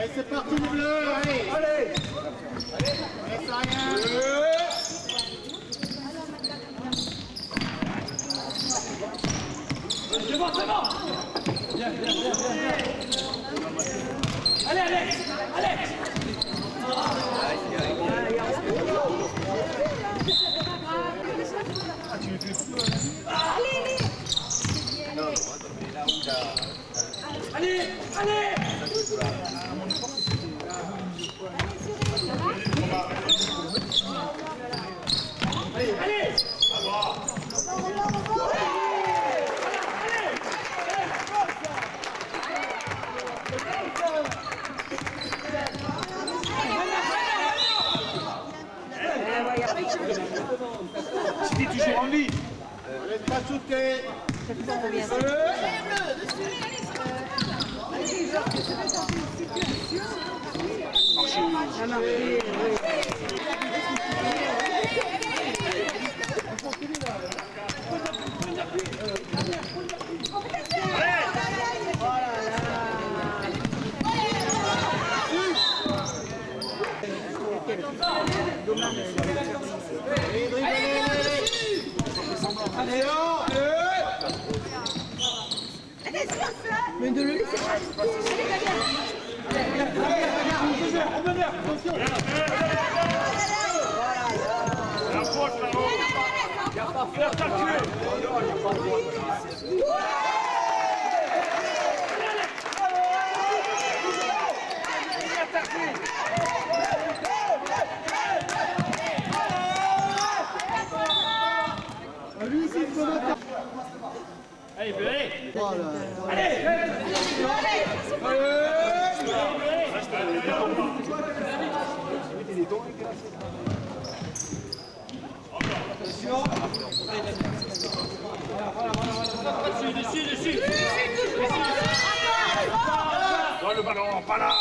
Allez, c'est parti les bleus, allez. Allez, c'est rien. C'est bon, c'est bon. Bien, bien, bien, bien. Allez, Alex, Alex. Allez, allez. Allez. C'était toujours en vie. Laisse pas shooter. Allez, mais de le laisser pas. Allez, allez. Allez. Dessus. dans le ballon, pas là.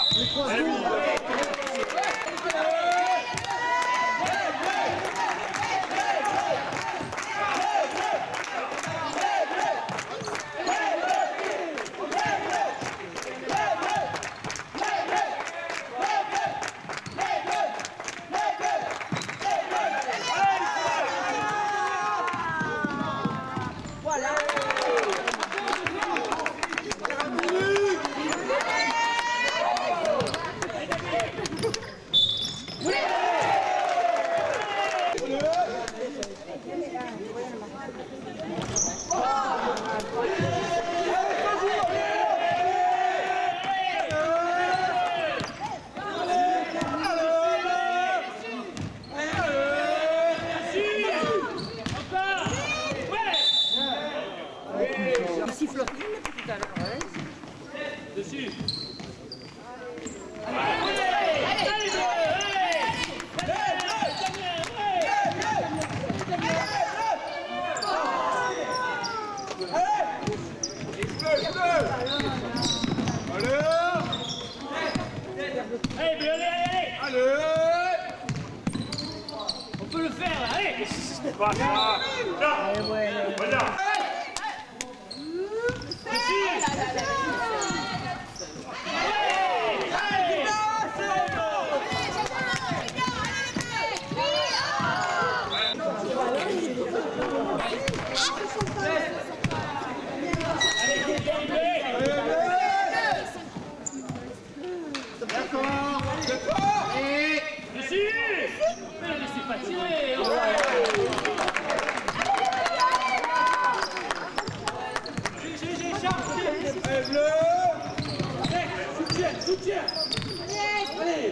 Dessus. Allez. On peut le faire là, allez. Pas ça. Voilà. Soutiens. Allez,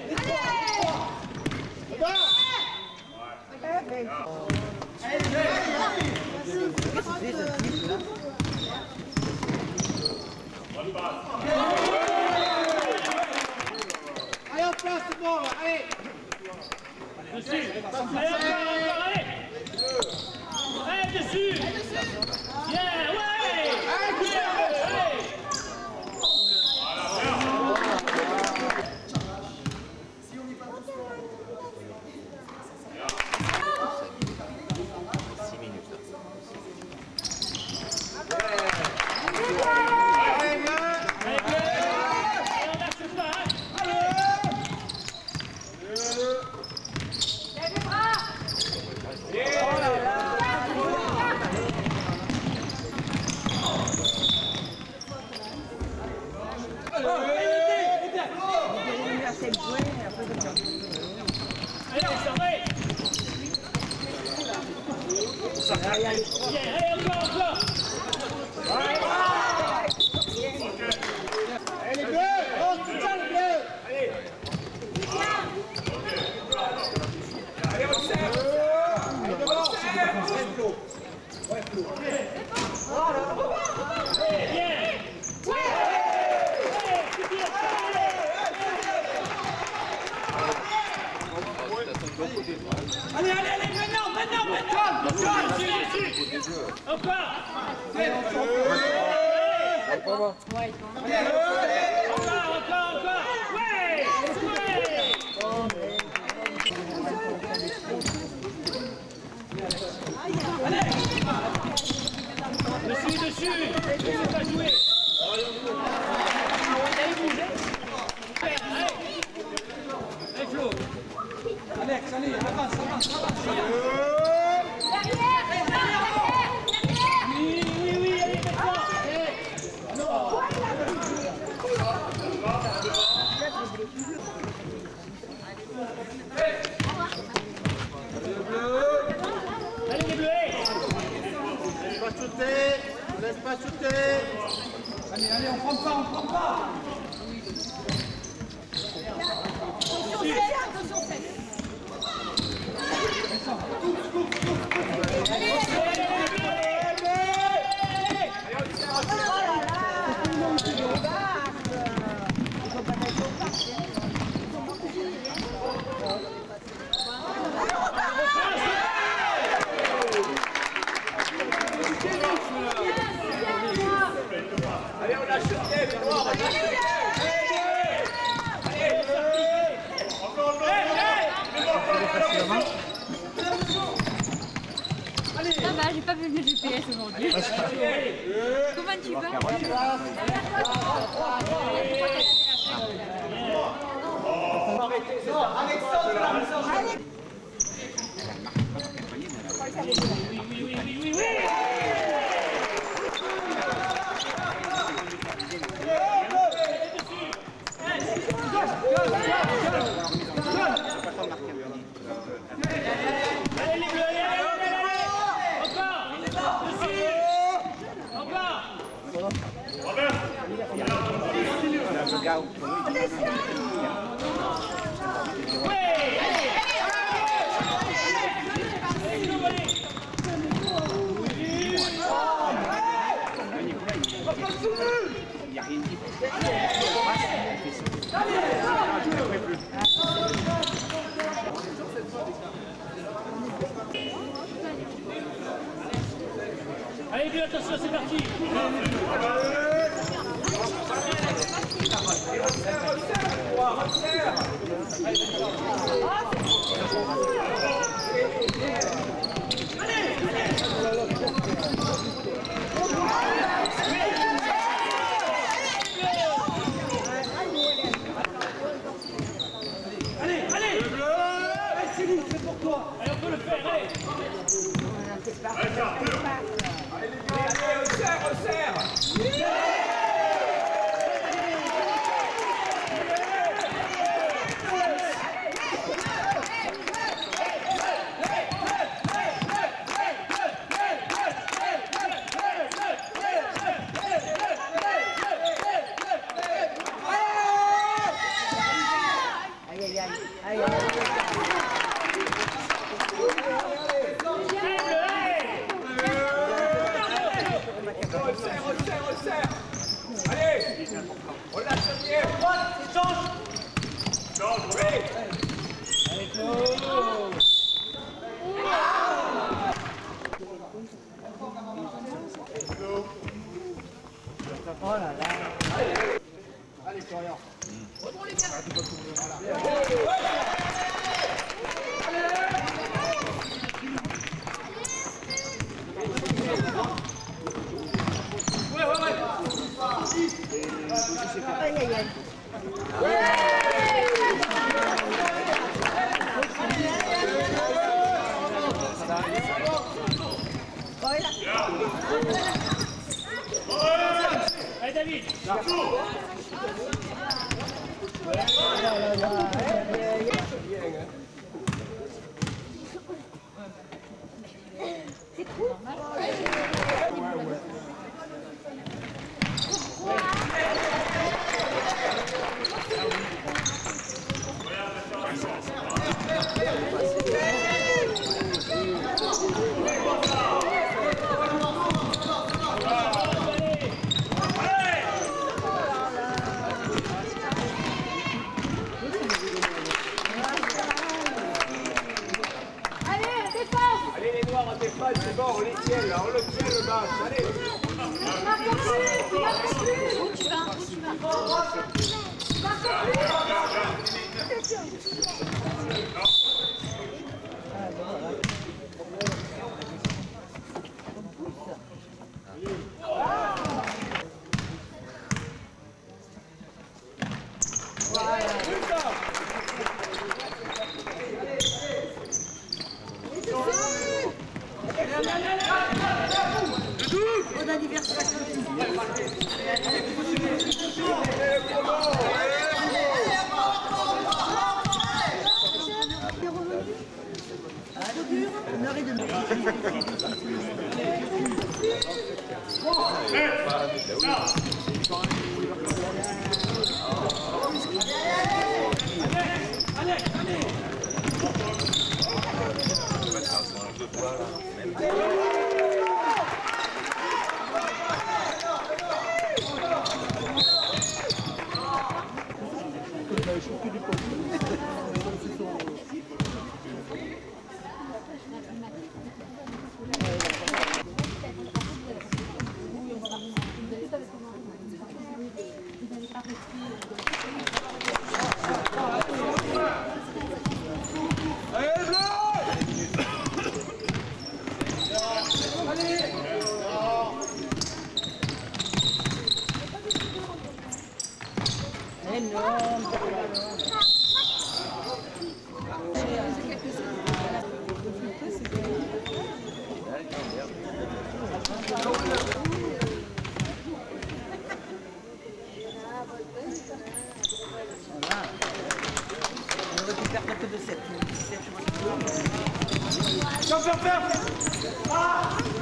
Allez, en place, c'est bon, allez. dessus. Allez. Allez, dessus. Bien, ouais. Allez. Allez, les bleus! Oh, soutiens les bleus! Allez, on serre. Allez, devant! Allez, maintenant! Encore! Encore! Ouais! Dessus! Laissez pas jouer! Allez, Flo! Alex, allez, avance. Oui, allez, maintenant! Allez, les bleus! Laisse pas shooter! Laisse pas shooter! Allez, on prend pas. Allez, on lâche le pied, Benoît, on lâche le pied. Ça va, j'ai pas vu le GPS aujourd'hui. Comment tu vas? Allez, les bleus! Encore! Allez, bleus, attention, c'est parti! Allez! Céline, c'est pour toi. Allez, on peut le faire, allez! Allez, on serre. Allez, on lâche le pied. Change. Oui. Allez, Florian! Allez, David. Allez les noirs, on défend, c'est bon, on les tient là, on le tient le match, allez. Bon anniversaire. Une heure et demie. On récupère que de 7. 17, je pense.